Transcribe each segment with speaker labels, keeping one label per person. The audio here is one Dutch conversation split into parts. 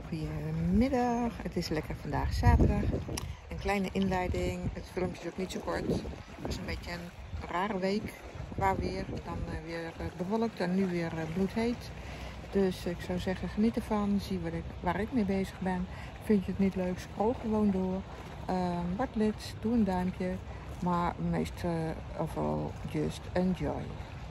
Speaker 1: Goedemiddag, het is lekker vandaag zaterdag. Een kleine inleiding, het filmpje is ook niet zo kort. Het was een beetje een rare week qua weer. Dan weer bewolkt en nu weer bloedheet. Dus ik zou zeggen, geniet ervan, zie waar ik mee bezig ben. Vind je het niet leuk, scroll gewoon door. Word lid, doe een duimpje. Maar meest of all, just enjoy.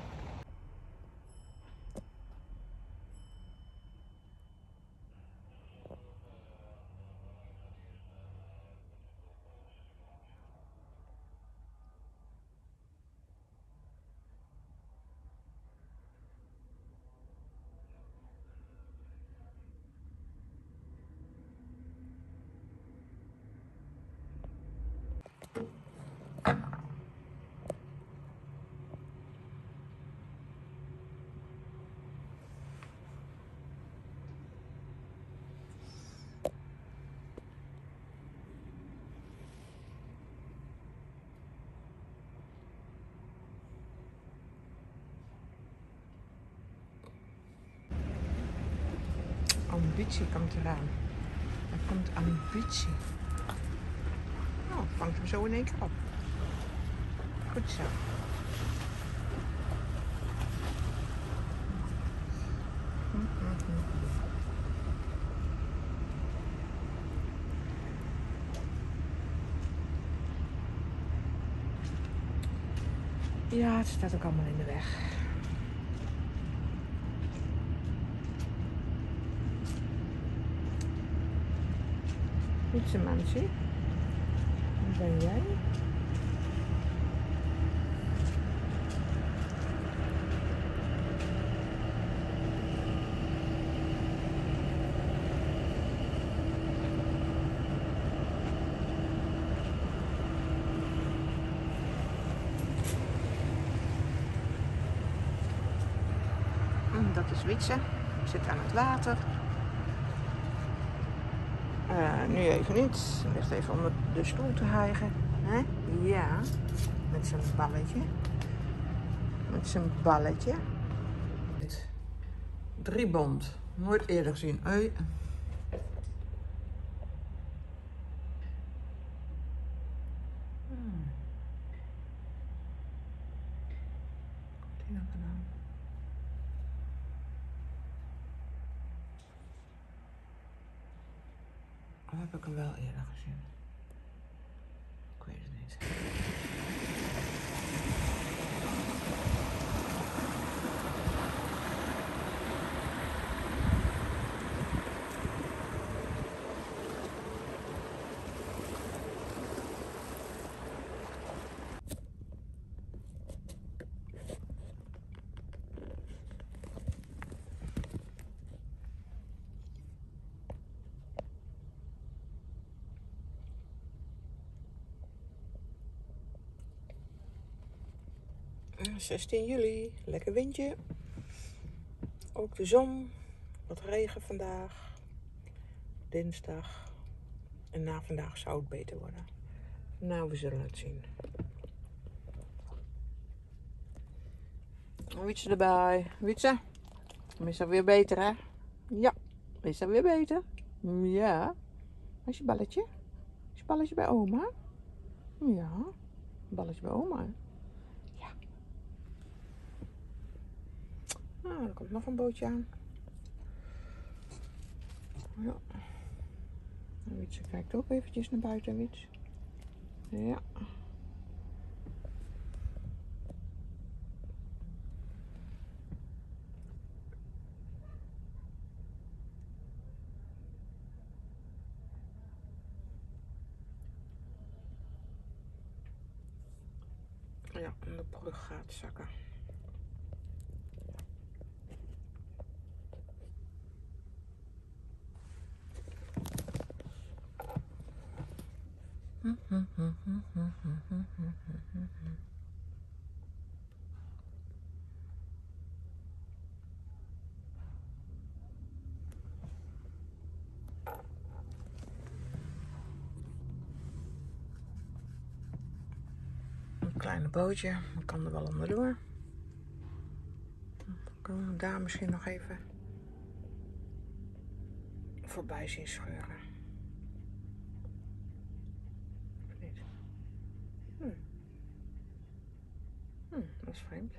Speaker 1: Ambitie komt eraan. Er komt ambitie. Oh, vangt hem zo in één keer op. Goed zo. Ja, het staat ook allemaal in de weg. Fietsenmansje, waar ben jij? Dat is Wietse, zit aan het water. Nu even niet. Hij ligt even onder de stoel te hijgen. Hè? Ja, met zijn balletje. Met zijn balletje. 3 bond. Nooit eerder gezien. Ui. Komt hij nou vandaan? Of heb ik hem wel eerder gezien? Ik weet het niet. Ja, 16 juli, lekker windje. Ook de zon, wat regen vandaag. Dinsdag. En na vandaag zou het beter worden. Nou, we zullen het zien. Wietse erbij. Wietse, is dat weer beter, hè? Ja, is dat weer beter? Ja. Is je balletje? Is je balletje bij oma? Ja, balletje bij oma. Ja. Nou, er komt nog een bootje aan. Ja. Wietse kijkt ook eventjes naar buiten, Wiets. Ja. Ja, en de brug gaat zakken. Een kleine bootje, ik kan er wel onderdoor. Dan kunnen we daar misschien nog even voorbij zien scheuren. Of niet? Dat is vreemd.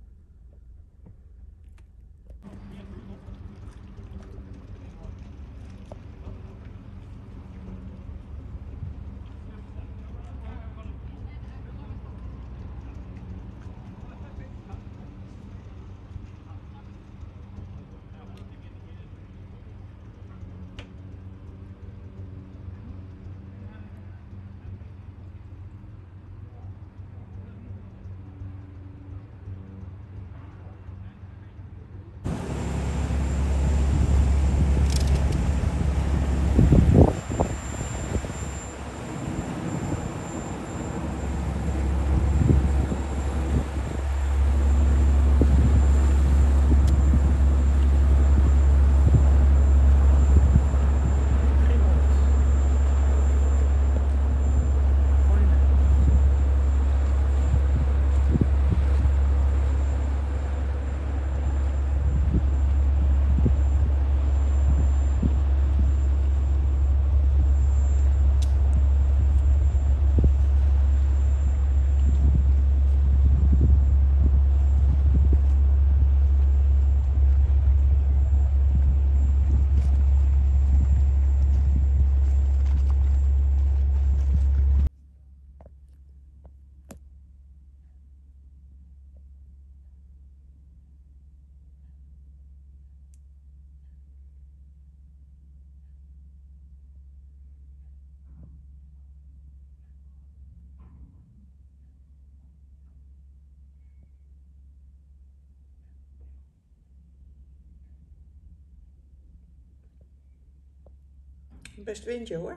Speaker 1: Best windje hoor.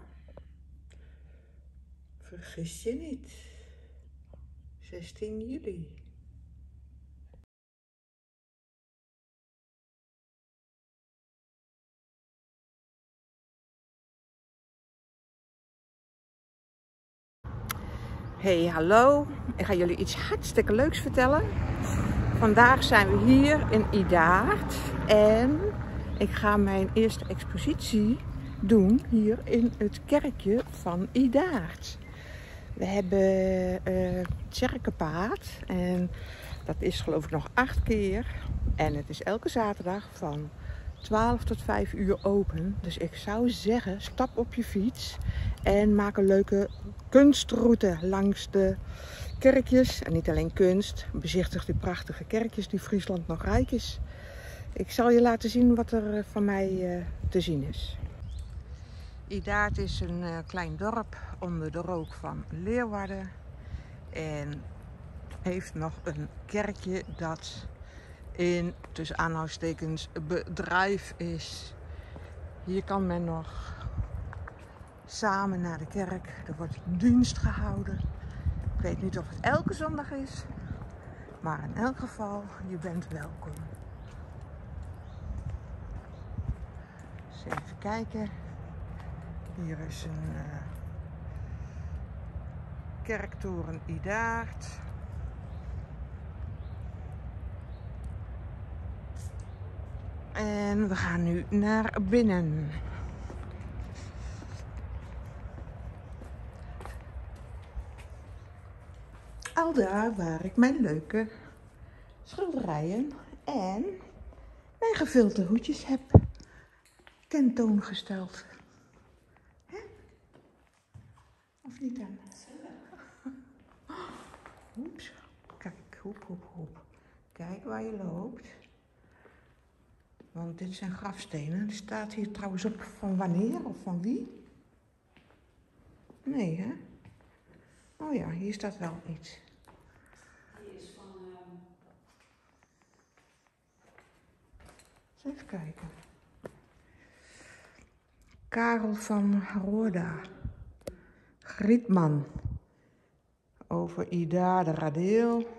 Speaker 1: Vergis je niet. 16 juli. Hey, hallo. Ik ga jullie iets hartstikke leuks vertellen. Vandaag zijn we hier in Idaart en ik ga mijn eerste expositie doen hier in het kerkje van Idaart. We hebben Tjerkenpaard en dat is geloof ik nog 8 keer en het is elke zaterdag van 12 tot 5 uur open. Dus ik zou zeggen, stap op je fiets en maak een leuke kunstroute langs de kerkjes. En niet alleen kunst, bezichtig die prachtige kerkjes die Friesland nog rijk is. Ik zal je laten zien wat er van mij te zien is. Idaart is een klein dorp onder de rook van Leeuwarden. En heeft nog een kerkje dat in, tussen aanhalingstekens, bedrijf is. Hier kan men nog samen naar de kerk. Er wordt dienst gehouden. Ik weet niet of het elke zondag is. Maar in elk geval, je bent welkom. Dus even kijken. Hier is een kerktoren Idaart. En we gaan nu naar binnen. Aldaar waar ik mijn leuke schilderijen en mijn gevilte hoedjes heb tentoongesteld. Hè? Of niet dan? Oeps. Kijk, hoep, hoep, hoep. Kijk waar je loopt. Want dit zijn grafstenen. Er staat hier trouwens op van wanneer of van wie. Nee, hè? Oh ja, hier staat wel iets.
Speaker 2: Die is van...
Speaker 1: Even kijken. Karel van Roda. Grietman. Over Ida de Radeel.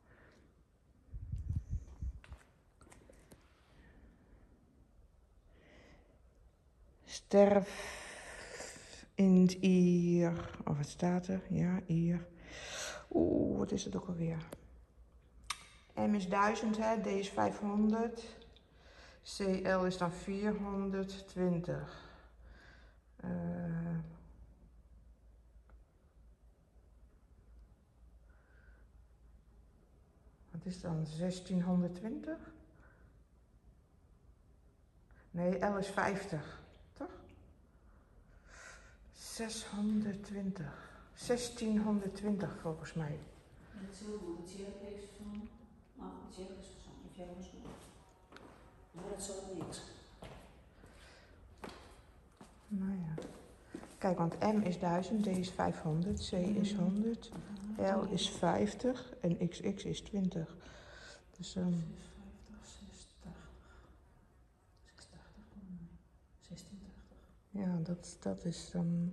Speaker 1: Sterf in het Ier. Of wat staat er? Ja, Ier. Oeh, wat is het ook alweer? M is 1000, hè? D is 500. CL is dan 420. Wat is dan 1620? Nee, L is 50, toch? 620. 1620 volgens mij.
Speaker 2: En het zilver, het jerk is van. Nou, het jerk is van 500. Maar dat zal niks.
Speaker 1: Nou ja. Kijk, want M is 1000, D is 500, C is 100, L is 50 en XX is 20. Dus
Speaker 2: 50, 86. 86, 1680.
Speaker 1: ja, dat is dan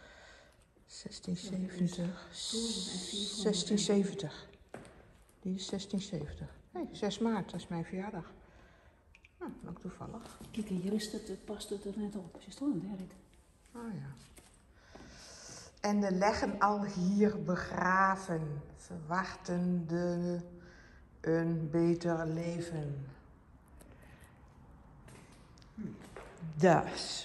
Speaker 1: 1670. 1670. Die is 1670. Hé, 6 maart, dat is mijn verjaardag. Nou, ook toevallig.
Speaker 2: Kijk, hier is het past het er net op. Ze stond er niet.
Speaker 1: Oh ja. En de leggen al hier begraven, verwachtende een beter leven. Dus.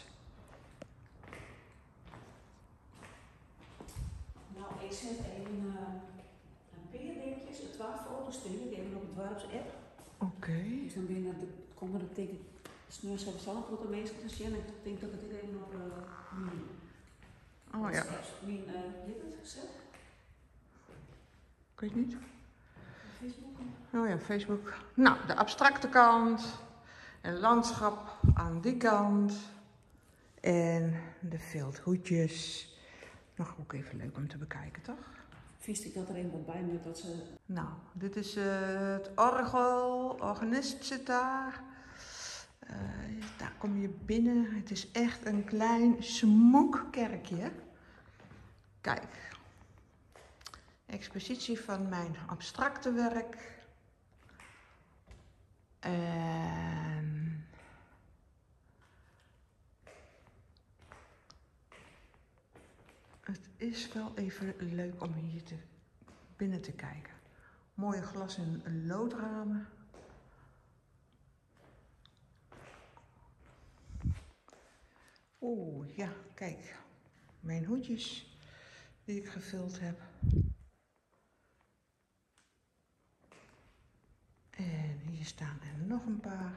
Speaker 2: Nou, ik zet even een paar dingetjes, 12 foto's sturen, die hebben op het dorpsapp.
Speaker 1: Oké.
Speaker 2: Dus dan binnen de komende teken sneur ze zelf een grote mensen te zien. En ik denk dat ik het even op mijn
Speaker 1: Oh ja.
Speaker 2: mijn gezet.
Speaker 1: Ik weet niet.
Speaker 2: Facebook.
Speaker 1: Oh ja, Facebook. Nou, de abstracte kant. En landschap aan die kant. En de veldhoedjes. Nog ook even leuk om te bekijken, toch?
Speaker 2: Wist ik dat er een wat bij me dat ze.
Speaker 1: Nou, dit is het orgel. Organist zit daar. Daar kom je binnen. Het is echt een klein smoekkerkje. Kijk. Expositie van mijn abstracte werk. En het is wel even leuk om hier binnen te kijken. Mooie glas- en loodramen. Oeh, ja, kijk. Mijn hoedjes die ik gevuld heb. En hier staan er nog een paar.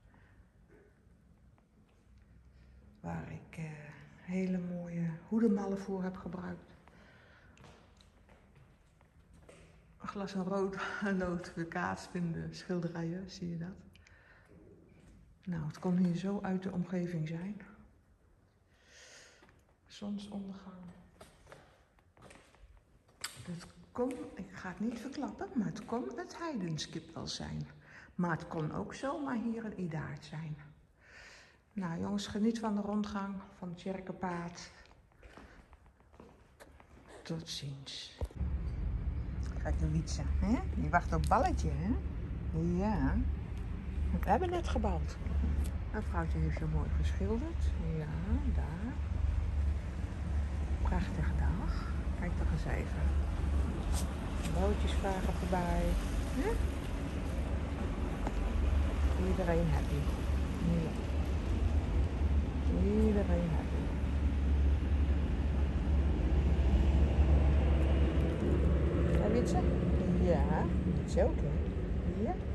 Speaker 1: Waar ik hele mooie hoedemallen voor heb gebruikt. Een glas en rood lood gekaatst in de schilderijen, zie je dat? Nou, het kon hier zo uit de omgeving zijn. Zonsondergang. Het kon, ik ga het niet verklappen, maar het kon het heidenskip wel zijn. Maar het kon ook zomaar hier een idaard zijn. Nou jongens, geniet van de rondgang van het Tjerkenpaad. Tot ziens. Kijk, Louise, hè? Die wacht op balletje, hè? Ja. We hebben net gebald. Een vrouwtje heeft zo mooi geschilderd. Ja, daar. Prachtige dag. Kijk toch eens even. Bootjes varen voorbij. Hè? Iedereen happy. Ja. Iedereen happy. Ja, Wietse? Ja, dat is oké. Ja.